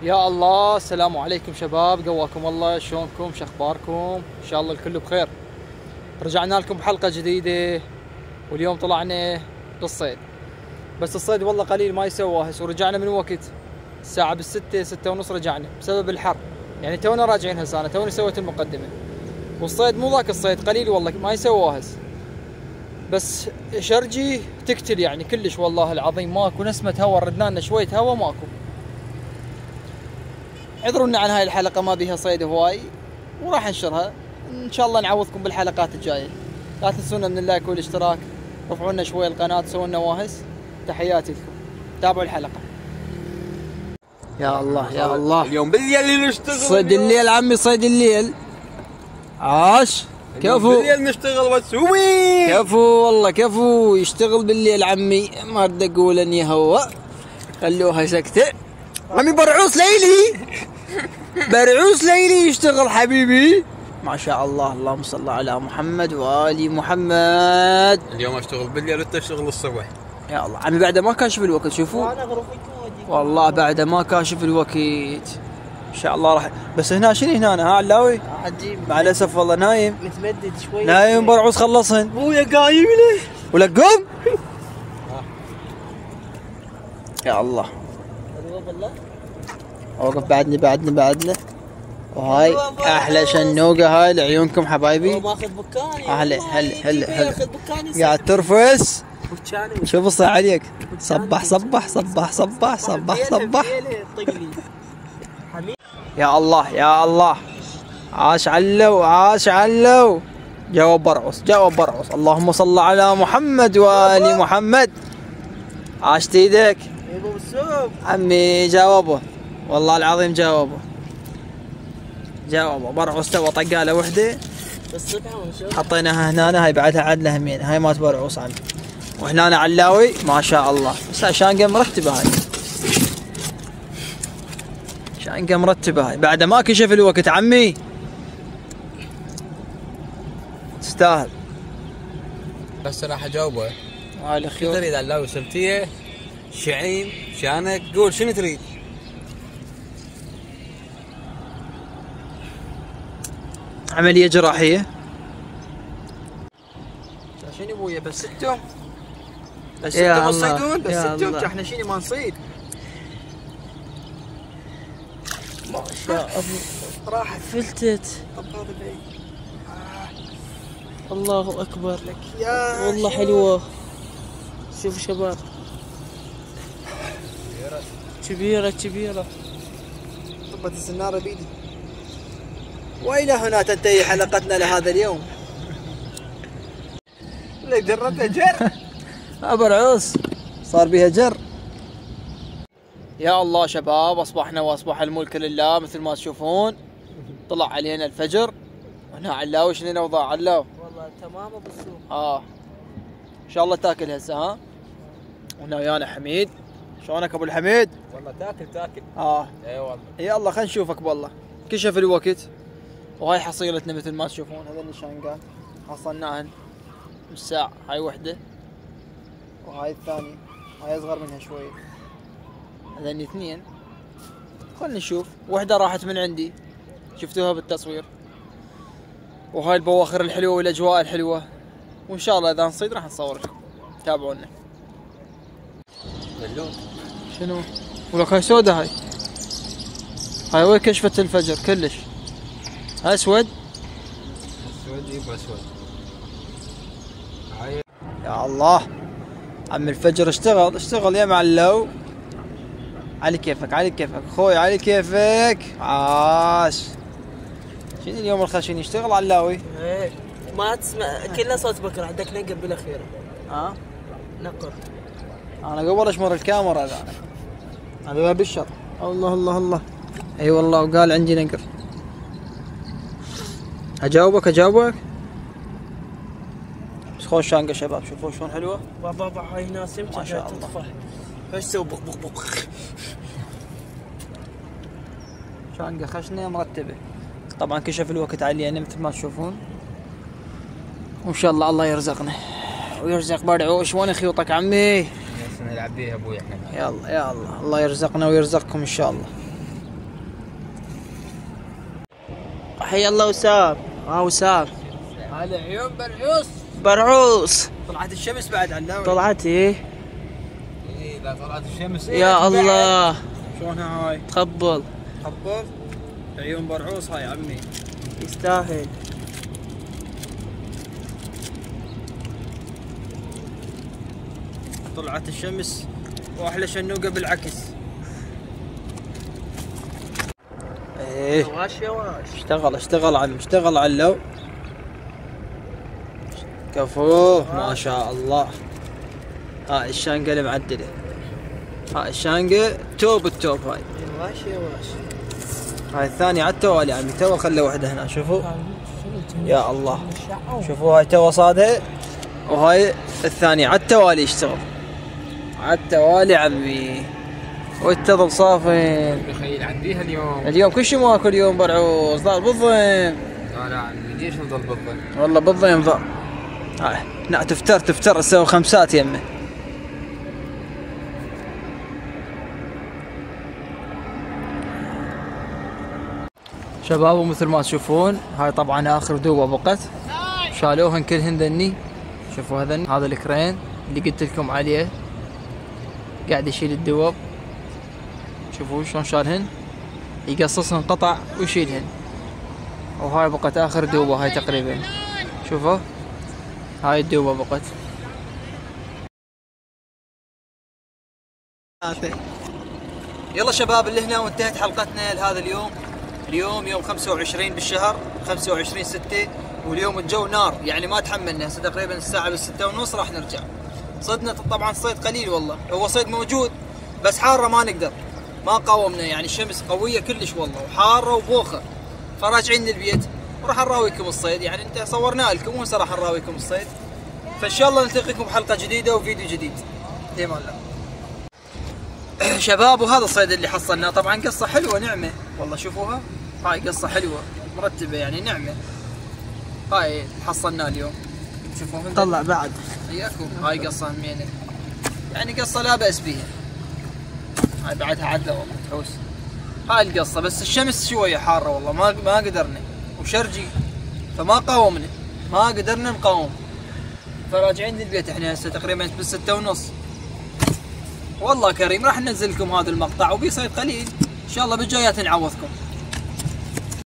يا الله، السلام عليكم شباب، قواكم الله، شلونكم؟ شخباركم؟ ان شاء الله الكل بخير. رجعنا لكم بحلقة جديدة، واليوم طلعنا للصيد، بس الصيد والله قليل ما يسوى هسه. ورجعنا من وقت الساعة بالستة 6:30 رجعنا بسبب الحر، يعني تونا راجعين هسه، انا توني سويت المقدمة. والصيد مو ذاك الصيد، قليل والله ما يسوى هسه، بس شرجي تقتل يعني كلش والله العظيم. ماكو نسمة هوا، ردنا لنا شوية هوا ماكو. اعذرونا عن هاي الحلقة، ما بيها صيد هواي، وراح انشرها ان شاء الله. نعوضكم بالحلقات الجاية. لا تنسونا من اللايك والاشتراك، رفعوا لنا شوي القناة، سووا لنا واهس. تحياتي لكم، تابعوا الحلقة. يا الله يا الله، اليوم بالليل نشتغل. صيد الليل عمي، صيد الليل. عاش كفو بالليل نشتغل وتسوي. كفو والله كفو، يشتغل بالليل عمي، ما ارد اقول اني هو. خلوها سكتة عمي. برعوس ليلي برعوس ليلي يشتغل حبيبي، ما شاء الله. اللهم صل على محمد وآل محمد. اليوم اشتغل بالليل وانت تشتغل الصبح. يا الله عمي، بعد ما كاشف الوقت، شوفوا والله بعد ما كاشف الوقت ان شاء الله راح. بس هنا شنو هنا ها علاوي؟ عجيب مع الاسف والله نايم متمدد شوي، نايم. برعوس خلصهن ابويا قايم له ولك قم. يا الله اوقف، بعدنا. وهاي احلى شنوقه هاي لعيونكم حبايبي. هو ماخذ بكاني. هلا ياخذ بكاني قاعد ترفس. بكاني. شوف الصي عليك، صبح صبح صبح صبح صبح صبح. يا الله يا الله، عاش علو. جاوب برعوس. اللهم صل على محمد وآل محمد. عاشت ايدك عمي. جاوبه والله العظيم، جاوبه. برعوس تو طقاله وحده حطيناها هنا. هاي بعدها عدله همين، هاي مات برعوس عمي. وهنا علاوي ما شاء الله، بس شانقه مرتبه هاي، شانقه مرتبه هاي بعد ما كشف الوقت عمي. تستاهل. بس راح اجاوبه. هاي شو الخيوط. تريد علاوي؟ سمتيه، شعيم، شانك، قول شنو تريد؟ عملية جراحية. شنو ابويا؟ بس انتم ما تصيدون، بس انتم احنا شنو ما نصيد. ما شاء الله راح فلتت. طب هذا بعيد. الله اكبر لك يا والله حلوه. شوفوا شباب، كبيرة. طبت السنارة بيدي. وإلى هنا تنتهي حلقتنا لهذا اليوم. لك جربت جر. برعوس صار بيها جر. يا الله شباب، أصبحنا وأصبح الملك لله مثل ما تشوفون. طلع علينا الفجر، وهنا علاوي. شنو الأوضاع علاو؟ والله تمام بالسوق. إن شاء الله تاكل هسه ها. وهنا ويانا حميد. شلونك أبو الحميد؟ والله تاكل. اي والله. يلا خلينا نشوفك بالله. كشف الوقت، وهاي حصيلتنا مثل ما تشوفون. هذول الشانقات حصلناهن بالساعة. هاي وحدة، وهاي الثانية، هاي أصغر منها شوي. هذين اثنين. خلنا نشوف. وحدة راحت من عندي، شفتوها بالتصوير. وهاي البواخر الحلوة والأجواء الحلوة، وإن شاء الله إذا نصيد راح نصور لكم. تابعونا. شنو؟ ولك هاي سودة. هاي وين كشفت الفجر كلش. اسود. يا الله عم الفجر، اشتغل يا معلو. على كيفك اخوي، على كيفك. عاش. شنو اليوم الخشين يشتغل علاوي؟ ايه ما تسمع كله صوت بكره. عندك نقر بالاخير. نقر. انا قبل اشمر الكاميرا. انا بالشر. الله اي والله، وقال عندي نقر. اجاوبك بس خوش شانقه شباب، شوفوا شلون حلوه. بابا هاي ناس ما شاء الله. تطفح. ايش تسوي؟ بق شانقه خشنه مرتبه. طبعا كشف الوقت علينا مثل ما تشوفون، وان شاء الله يرزقنا ويرزق برعوش. وين خيوطك عمي؟ نلعب بيها ابوي احنا. يلا الله يرزقنا ويرزقكم ان شاء الله. حي الله وسام. وسام هذا عيون برعوس. برعوس. طلعت الشمس بعد علاوي. طلعت ايه؟ ايه لا طلعت الشمس. يا الله. شلونها هاي؟ تقبل. تقبل. عيون برعوس هاي عمي. يستاهل. طلعت الشمس واحلى شنوقه بالعكس. ايه واش يا واش. اشتغل عم اشتغل علو. كفوه ما شاء الله. هاي الشانقه المعدله. هاي الشانقه توب التوب هاي. واش يا واش. هاي الثانية على التوالي عمي تو خلى وحده هنا شوفوا. يا الله شوفوا هاي تو صادها وهاي الثانية على التوالي يشتغل. على التوالي عمي. والتظل صافين. بخيل عنديها اليوم كل شيء ماكو اليوم برعوس ضال بالضيم. لا عمي ليش نضل بالضيم؟ والله بالضيم ضال. هاي لا تفتر تسوي خمسات يمه. شباب ومثل ما تشوفون هاي طبعا اخر دوبه بقت. شالوهن كلهن ذني. شوفوا هذا الكرين اللي قلت لكم عليه قاعد يشيل الدوب. شوفوا شلون شالهن يقصصهن قطع ويشيلهن. وهاي بقت اخر دوبه هاي تقريبا. شوفوا هاي الدوبه بقت. يلا شباب اللي هنا وانتهت حلقتنا لهذا اليوم. اليوم يوم 25 بالشهر 25/6 واليوم الجو نار يعني ما تحملنا. هسه تقريبا الساعة ب6:30 راح نرجع. صدنا طبعا الصيد قليل والله. هو صيد موجود بس حارة ما نقدر. ما قاومنا يعني الشمس قوية كلش والله وحارة وبوخة. فراجعين للبيت وراح نراويكم الصيد يعني انت صورنا لكم وهسه راح نراويكم الصيد. فان شاء الله نلتقيكم بحلقة جديدة وفيديو جديد. ديما الله. شباب وهذا الصيد اللي حصلناه طبعا قصة حلوة نعمة والله. شوفوها هاي قصة حلوة مرتبة يعني نعمة. هاي حصلناه اليوم. شوفوها طلع بعد. اياكم هاي قصة همينة يعني قصة لا بأس بيها. هاي بعدها عدلة والله تحوس. هاي القصة بس الشمس شوية حارة والله ما قدرنا وشرجي فما قاومنا. ما قدرنا نقاوم. فراجعين للبيت احنا هسه تقريبا ب6:30. والله كريم راح ننزل لكم هذا المقطع وبيصيد قليل ان شاء الله بالجايات نعوضكم.